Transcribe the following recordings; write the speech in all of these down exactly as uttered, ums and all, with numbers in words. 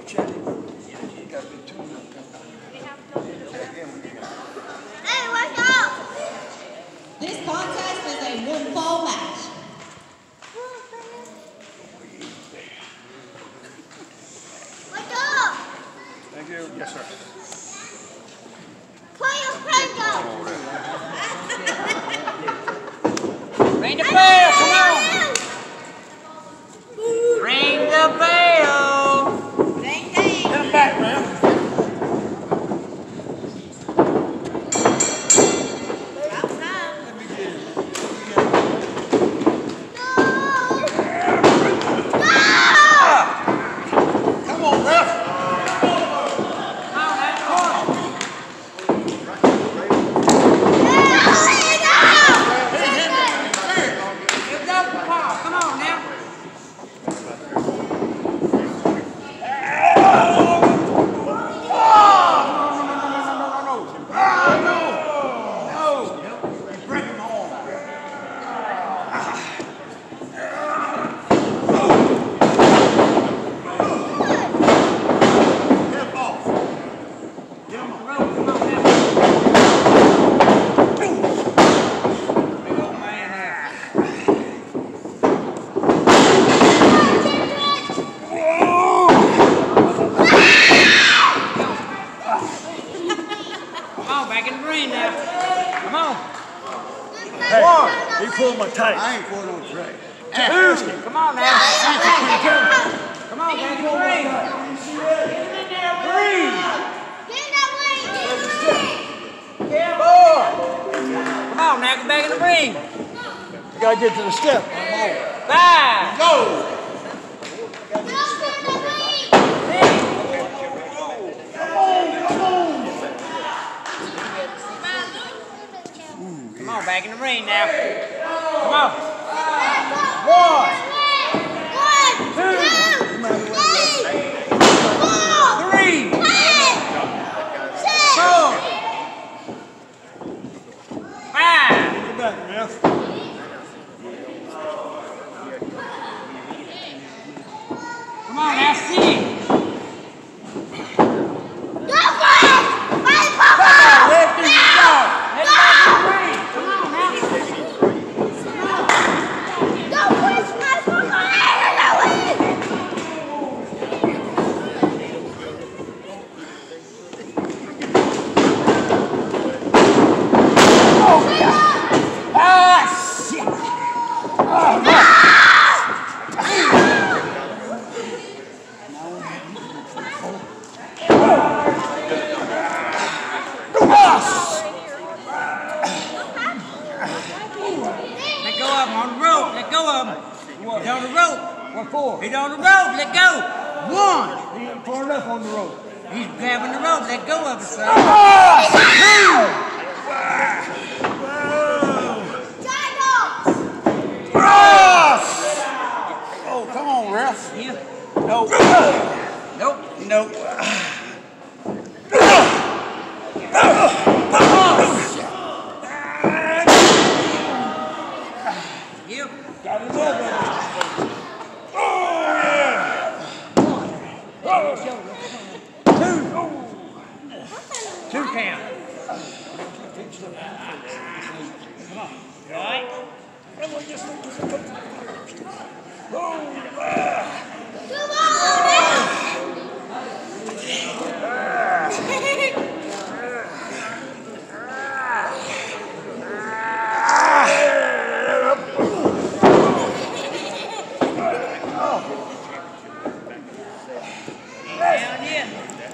This contest is a one-fall match. Thank you. Yes, sir. Ring the bell, come on! Ring the bell! Ding, ding. Get him back, man. About time. Come on, ref. Hey, one. He pulled my tape. I ain't pulling on track. Two. Come on now. Come on, back in the ring. Get in there, three. Four. Come on now, get back in the ring. You gotta get to the step. Five. Go. Come on, back in the ring now. Come on. One. Two. Three. Four. Five. Get back, ref. Come on now, six. Let go of him on the rope. Let go of him. He's on the rope. What for? He's on the rope. Let go. One. He ain't far enough on the rope. He's grabbing the rope. Let go of it, son. Oh, come on, ref. Here. Nope. Nope. Nope. Here. Got another. Oh, yeah. Two. Two count. Come on. You all right? Down in.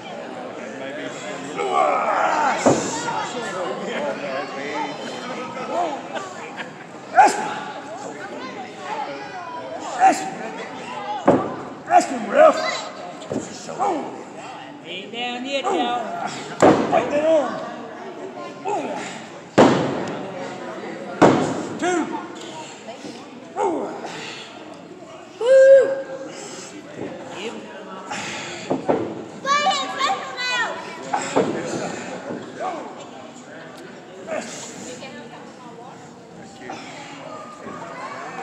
Ask him, ref. Ain't down yet, y'all. Take that arm. Two. Yep.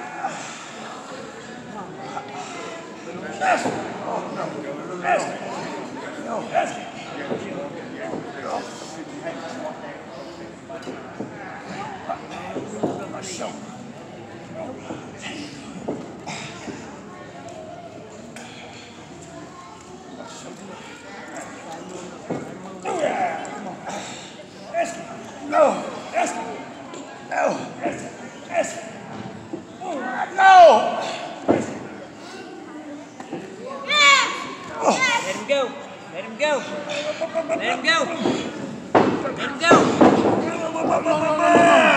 Ask him. No, that's it. My shoulder. Oh, yeah. That's it. No, that's it. No, that's it. That's it. Oh, no. Let him go. Let him go. Let him go. Let him go. No, no, no, no, no, no.